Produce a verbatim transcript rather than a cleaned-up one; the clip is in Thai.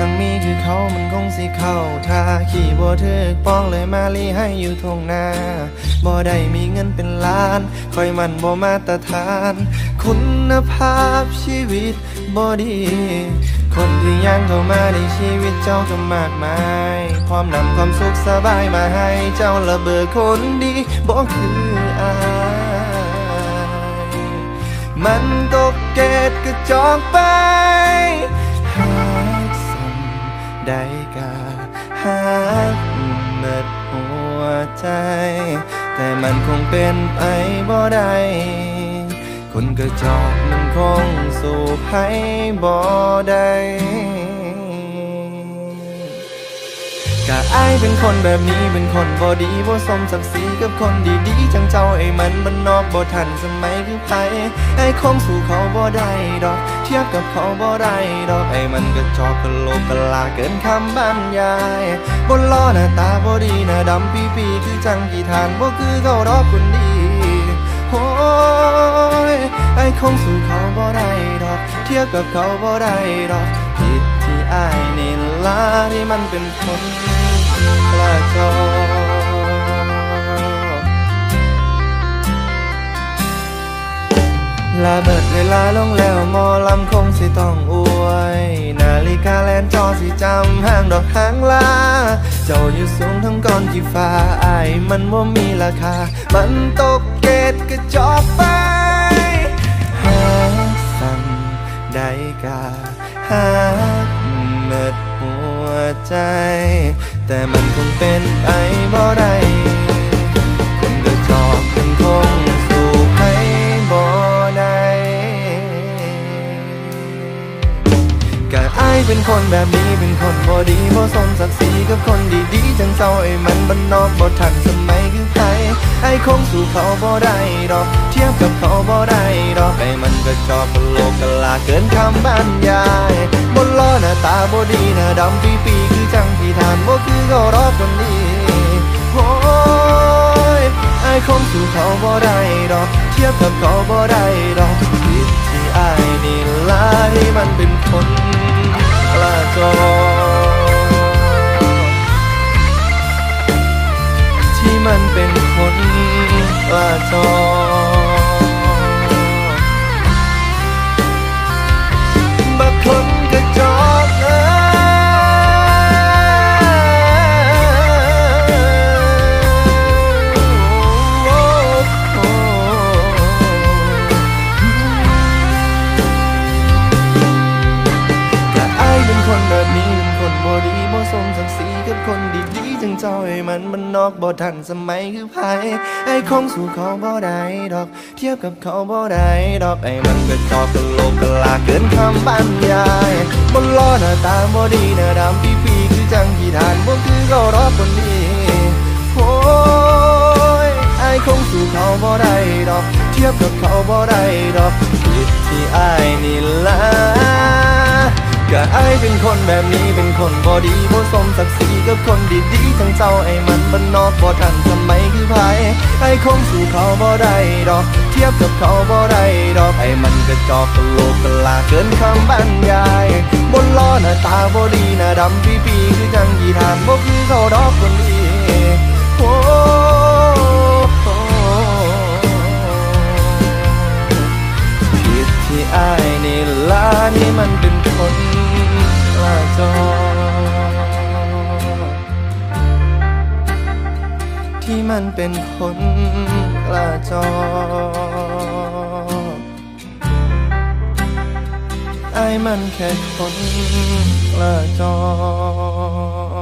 างมีคือเขามันคงสิเข้าท่าขี่บ่ถึกป้องเลยมาลีให้อยู่ทงนาบ่ได้มีเงินเป็นล้านคอยมันบ่มาตรฐานคุณภาพชีวิตบ่ดีคนที่ยังเข้ามาในชีวิตเจ้าก็มากมายพร้อมนำความสุขสบายมาให้เจ้าระเบิดคนดีบ่คืออายมันตกเกตกระจอกไปหากสั่งได้กะหากเบิดหัวใจแต่มันคงเป็นไปบ่ได้คนกระจอกมันคงสู้ให้บ่ได้กะอายเป็นคนแบบนี้เป็นคนบ่ดีบ่สมศักดิ์ศรีกับคนดีๆจังเจ้าไอ้มันบ้านนอกบ่ทันสมัยคือไผไอ้คงสู้เขาบ่ได้ดอกเทียบกับเขาบ่ได้ดอกไอ้มันกระจอกกะโหลกกะลาเกินคำบรรยายบนล้อหน้าตาบ่ดีหน้าดำปีๆคือจังกี่ทานบ่คือเขาดอกคนดีโอ้ยไอ้คงสู้เขาบ่ได้ดอกเทียบกับเขาบ่ได้ดอกผิดที่อายนี่ล่ะที่มันเป็นคนกระจอกลาเบิดเวลาลงแล้วหมอลำคงสิต้องอวยนาฬิกาแลนจอสิจำห้างดอกหางลาเจ้าอยู่สูงทั้งก้อนกี่ฟ้าอายมันบ่มีราคามันตกเกตกระจอกไปหากสั่งได้กะหากเมิดหัวใจแต่มันคงเป็นไปบ่ได้คนกระจอกมันคงสู้ให้บ่ได้กะอายเป็นคนแบบนี้เป็นคนบ่ดีบ่สมศักดิ์ศรีกับคนดีๆจังเจ้าไอ้มันบ้านนอกบ่ทันสมัยคือไผไอ้คงสู้เขาบ่ได้ดอกเทียบกับเขาบ่ได้ดอกไอ้มันกระจอกกะโหลกกะลาเกินคำบรรยายบนล้อหน้าตาบ่ดีหน้าดำปีๆคือจังที่ทานบ่คือเขาดอกคนดีโอ้ยไอ้คงสู้เขาบ่ได้ดอกเทียบกับเขาบ่ได้ดอกผิดที่อายนี่ล่ะที่มันเป็นคนกระจอกที่มันเป็นคนกระจอกบักคนกระจอกเอ้คนแบบนี้เป็นคนบ่ดีบ่สมศักดิ์ศรีกับคนดีๆจังเจ้าไอ้มันมันนอกบ่ทันสมัยคือไผไอ้คงสู้เขาบ่ได้ดอกเทียบกับเขาบ่ได้ดอกไอ้มันกระจอกกะโหลกกะลาเกินคำบรรยายบนล้อหน้าตาบ่ดีหน้าดำปีๆคือจังกี่ทานบ่คือเขาดอกคนดีโอ้ยไอ้คงสู้เขาบ่ได้ดอกเทียบกับเขาบ่ได้ดอกผิดที่อ้ายนี่ล่ะกะอายเป็นคนแบบนี้เป็นคนบ่ดีบ่สมศักดิ์ศรีกับคนดีๆจังเจ้าไอ้มันบ้านนอกบ่ทันสมัยคือไผไอ้คงสู้เขาบ่ได้ดอกเทียบกับเขาบ่ได้ดอกไอ้มันกระจอกกะโหลกกะลาเกินคำบรรยายบนล้อหน้าตาบ่ดีหน้าดำปีๆคือจังกี่ทานบ่คือเขาดอกคนดีโอ้ผิดที่อ้ายนี่ล่ะนี่มันเป็นคนกระจอกที่มันเป็นคนกระจอกไอ้มันแค่คนกระจอก